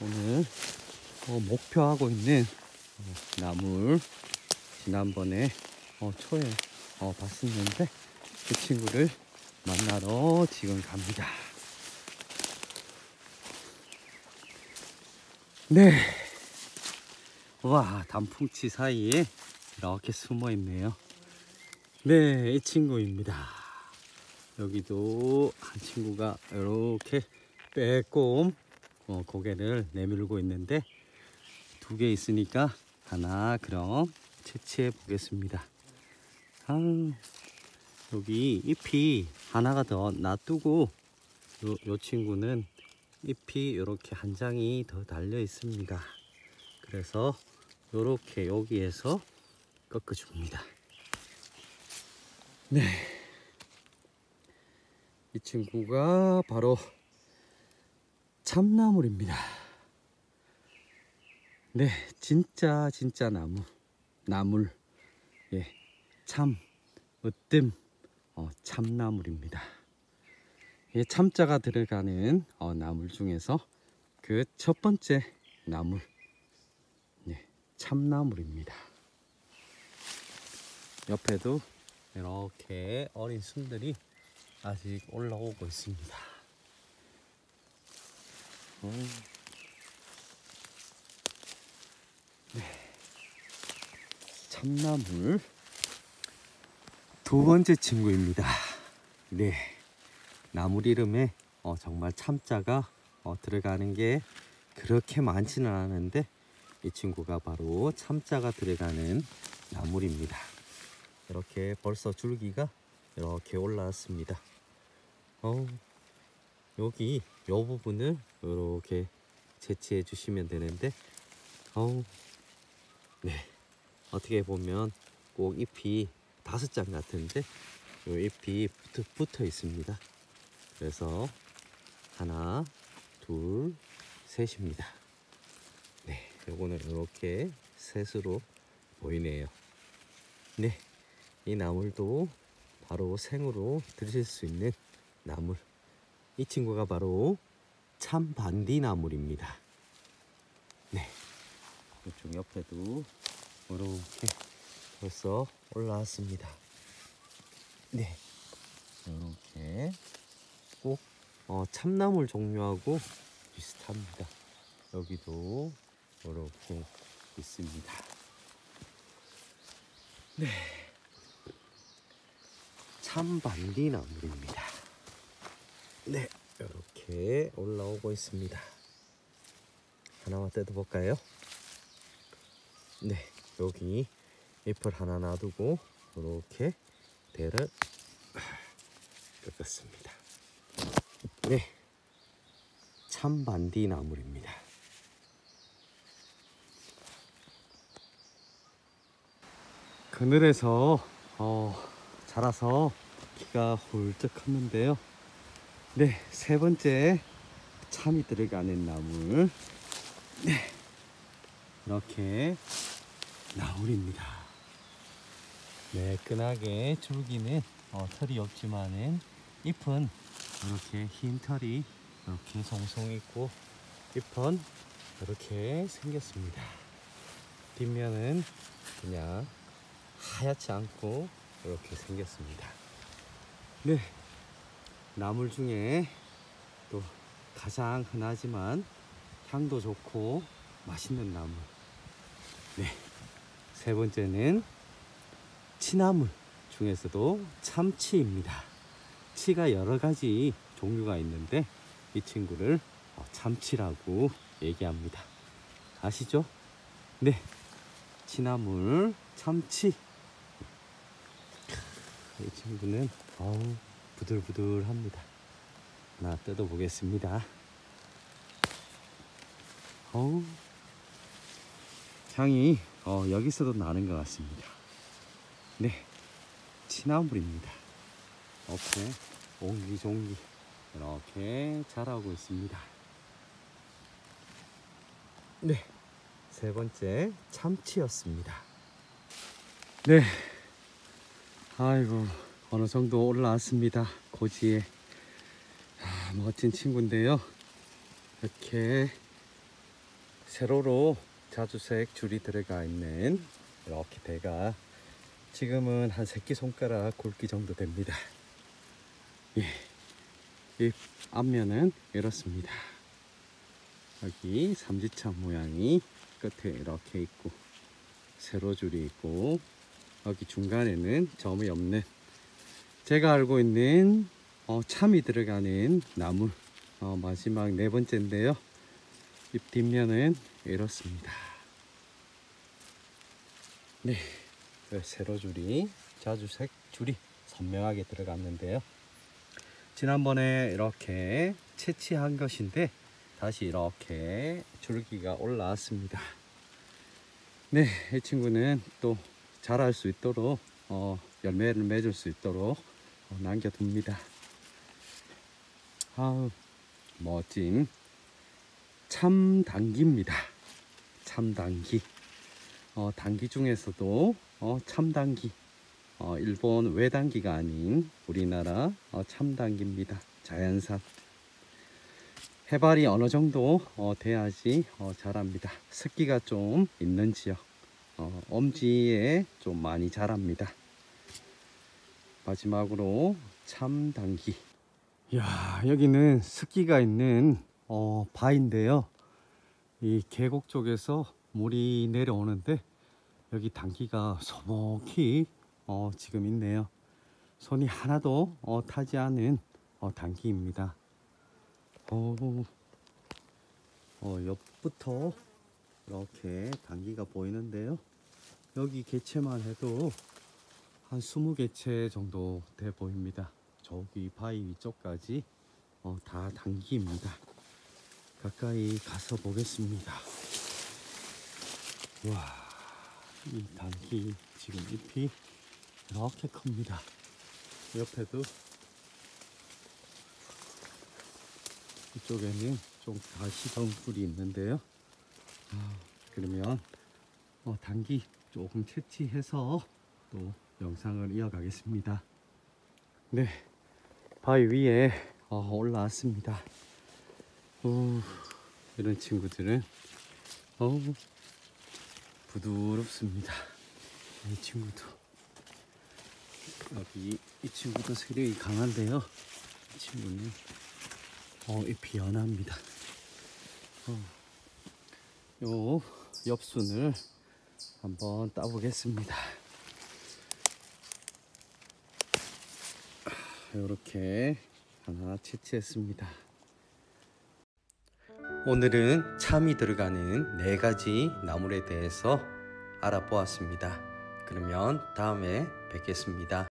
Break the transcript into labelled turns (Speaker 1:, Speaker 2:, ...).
Speaker 1: 오늘 목표하고 있는 나물 지난번에 초에 봤었는데 그 친구를 만나러 지금 갑니다. 네, 와, 단풍치 사이에 이렇게 숨어 있네요. 네, 이 친구입니다. 여기도 한 친구가 이렇게 빼꼼 고개를 내밀고 있는데 두 개 있으니까 하나 그럼 채취해 보겠습니다. 여기 잎이 하나가 더 놔두고 요 친구는 잎이 이렇게 한 장이 더 달려 있습니다. 그래서 이렇게 여기에서 꺾어 줍니다. 네, 이 친구가 바로 참나물입니다. 네, 진짜 나물, 예, 참 으뜸 참나물입니다. 예, 참자가 들어가는 나물 중에서 그 첫 번째 나물, 네, 참나물입니다. 옆에도 이렇게 어린 순들이 아직 올라오고 있습니다. 네, 참나물 두 번째 친구입니다. 네, 나물 이름에 정말 참자가 들어가는 게 그렇게 많지는 않은데 이 친구가 바로 참자가 들어가는 나물입니다. 이렇게 벌써 줄기가 이렇게 올라왔습니다. 여기 요 부분을 이렇게 채취해 주시면 되는데 네, 어떻게 보면 꼭 잎이 5장 같은데 요 잎이 붙어 있습니다. 그래서 하나, 둘, 셋입니다. 네, 요거는 이렇게 셋으로 보이네요. 네, 이 나물도 바로 생으로 드실 수 있는 나물, 이 친구가 바로 참반디나물입니다. 네, 이쪽 옆에도 이렇게 벌써 올라왔습니다. 네, 이렇게 꼭 참나물 종류하고 비슷합니다. 여기도 이렇게 있습니다. 네, 참반디나물입니다. 네, 이렇게 올라오고 있습니다. 하나만 뜯어볼까요? 네, 여기 잎을 하나 놔두고 이렇게 대를 뜯었습니다. 네, 참반디 나물입니다. 그늘에서 자라서 키가 훌쩍 컸는데요. 네, 세 번째 참이 들어가는 나물, 네, 이렇게 나물입니다. 매끈하게 줄기는 털이 없지만은 잎은 이렇게 흰 털이 이렇게 송송 있고 잎은 이렇게 생겼습니다. 뒷면은 그냥 하얗지 않고 이렇게 생겼습니다. 네, 나물 중에 또 가장 흔하지만 향도 좋고 맛있는 나물, 네, 세 번째는 치나물 중에서도 참치입니다. 치가 여러 가지 종류가 있는데 이 친구를 참치라고 얘기합니다. 아시죠? 네, 치나물 참치. 이 친구는 부들부들합니다. 하나 뜯어 보겠습니다. 향이 여기서도 나는 것 같습니다. 네, 치나물입니다. 이렇게 옹기종기 이렇게 자라고 있습니다. 네, 세 번째 참치였습니다. 네, 아이고, 어느 정도 올라왔습니다. 고지에 멋진 친구인데요. 이렇게
Speaker 2: 세로로 자주색 줄이 들어가 있는 이렇게 배가 지금은 한 새끼손가락 굵기 정도 됩니다. 예, 이 앞면은 이렇습니다. 여기 삼지창 모양이 끝에 이렇게 있고 세로줄이 있고 여기 중간에는 점이 없는 제가 알고 있는 참이 들어가는 나무 마지막 네 번째인데요. 이 뒷면은 이렇습니다. 네, 세로줄이 자주색 줄이 선명하게 들어갔는데요. 지난번에 이렇게 채취한 것인데 다시 이렇게 줄기가 올라왔습니다. 네, 이 친구는 또 자랄 수 있도록 열매를 맺을 수 있도록 남겨둡니다. 아우, 멋진 참당귀입니다. 참당귀. 당귀 중에서도 참당귀, 일본 외당귀가 아닌 우리나라 참당귀입니다. 자연산. 해발이 어느 정도 돼야지 자랍니다. 습기가 좀 있는 지역, 엄지에 좀 많이 자랍니다. 마지막으로 참당귀. 야, 여기는 습기가 있는 바인데요. 이 계곡 쪽에서 물이 내려오는데 여기 당귀가 소복히 지금 있네요. 손이 하나도 타지 않은 당귀입니다. 옆부터 이렇게 당귀가 보이는데요. 여기 개체만 해도 한 20개체 정도 돼 보입니다. 저기 바위 위쪽까지 다 당귀입니다. 가까이 가서 보겠습니다. 와, 이 당귀 지금 잎이 이렇게 큽니다. 옆에도 이쪽에는 좀 가시덩굴이 있는데요. 그러면 당귀 조금 채취해서 또 영상을 이어가겠습니다. 네, 바위 위에 올라왔습니다. 이런 친구들은 부드럽습니다. 이 친구도 여기 이 친구도 세력이 강한데요. 이 친구는 잎이 연합니다. 요 엽순을 한번 따보겠습니다. 이렇게 하나 채취했습니다. 오늘은 참이 들어가는 4가지 나물에 대해서 알아보았습니다. 그러면 다음에 뵙겠습니다.